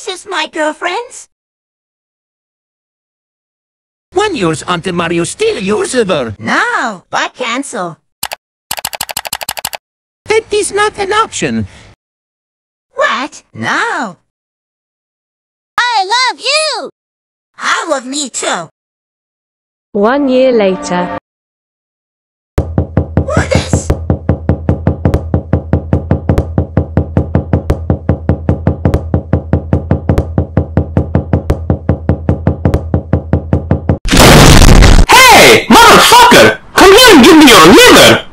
this is my girlfriend's. 1 year until Mario still usable. No, but cancel. That is not an option. What? No. I love you! I love me too. 1 year later. What is? Hey, motherfucker! Come here and give me your liver!